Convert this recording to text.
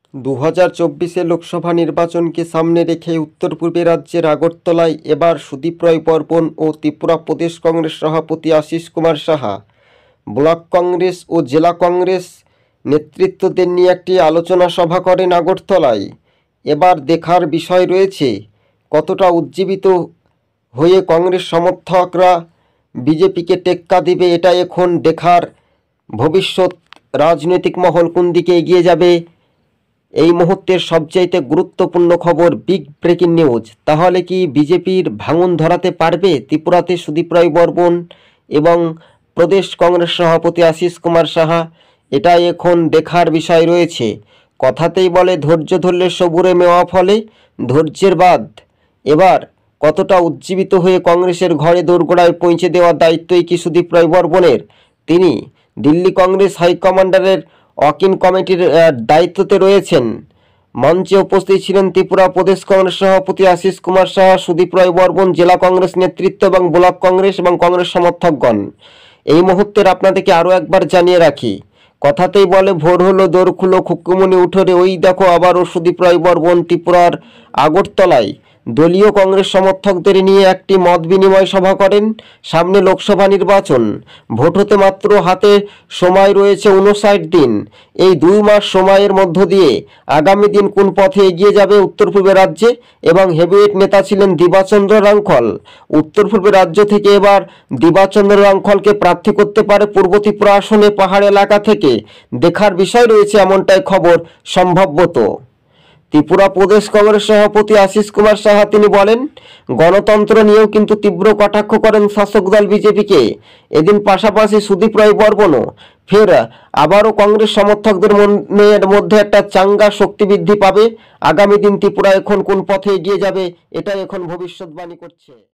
2024 লোকসভা নির্বাচনকে সামনে রেখে উত্তর পূর্বে রাজ্যের আগরতলায় এবার সুদীপ রায় বর্মন ও ত্রিপুরা প্রদেশ কংগ্রেস সভাপতি আশিস কুমার সাহা ব্লক কংগ্রেস ও জেলা কংগ্রেস নেতৃত্বদের নিয়ে একটি আলোচনা সভা করেন আগরতলায়। এবার দেখার বিষয় রয়েছে কতটা উজ্জীবিত হয়ে কংগ্রেস সমর্থকরা বিজেপিকে টেক্কা দেবে, এটা এখন দেখার। ভবিষ্যৎ রাজনৈতিক মহল কোন দিকে এগিয়ে যাবে, এই মুহূর্তের সবচাইতে গুরুত্বপূর্ণ খবর, বিগ ব্রেকিং নিউজ। তাহলে কি বিজেপির ভাঙন ধরাতে পারবে ত্রিপুরাতে সুদীপ রায় বর্মন এবং প্রদেশ কংগ্রেস সভাপতি আশিস কুমার সাহা? এটাই এখন দেখার বিষয় রয়েছে। কথাতেই বলে ধৈর্য ধরলে সবুরে মেওয়া ফলে। ধৈর্যের বাদ এবার কতটা উজ্জীবিত হয়ে কংগ্রেসের ঘরে দোরগোড়ায় পৌঁছে দেওয়ার দায়িত্বই কি সুদীপ রায় বর্মনের? তিনি দিল্লি কংগ্রেস হাইকমান্ডারের ওয়ার্কিং কমিটির দায়িত্বতে রয়েছেন। মঞ্চে উপস্থিত ছিলেন ত্রিপুরা প্রদেশ কংগ্রেস সভাপতি আশিস কুমার সাহা, সুদীপ রায় বর্মন, জেলা কংগ্রেস নেতৃত্ব এবং ব্লক কংগ্রেস এবং কংগ্রেস সমর্থকগণ। এই মুহূর্তের আপনাদেরকে আরও একবার জানিয়ে রাখি, কথাতেই বলে ভোর হলো দোর খুলো খুকুমনি উঠোরে, ওই দেখো আবারও সুদীপ রায় বর্মন ত্রিপুরার আগরতলায় দলীয় কংগ্রেস সমর্থকদের নিয়ে একটি মত বিনিময় সভা করেন। সামনে লোকসভা নির্বাচন, ভোট হতে মাত্র হাতে সময় রয়েছে 59 দিন। এই 2 মাস সময়ের মধ্য দিয়ে আগামী দিন কোন পথে এগিয়ে যাবে উত্তর পূর্বে রাজ্যে, এবং হেভিওয়েট নেতা ছিলেন দিবাচন্দ্র রাংখল। উত্তর পূর্বে রাজ্য থেকে এবার দিবাচন্দ্র রাংখলকে প্রার্থী করতে পারে পূর্ব ত্রিপুরা আসনে পাহাড় এলাকা থেকে। দেখার বিষয় রয়েছে এমনটাই খবর সম্ভবত। ত্রিপুরা প্রদেশ কংগ্রেস সভাপতি আশিস কুমার সাহা তিনি বলেন, গণতন্ত্র নিয়েও কিন্তু তীব্র কটাক্ষ করেন শাসক দল বিজেপিকে। এদিন পাশাপাশি সুদীপ রায় বর্মনও ফের আবারও কংগ্রেস সমর্থকদের মনের মধ্যে একটা চাঙ্গা শক্তি বৃদ্ধি পাবে। আগামী দিন ত্রিপুরা এখন কোন পথে এগিয়ে যাবে, এটাই এখন ভবিষ্যৎবাণী করছে।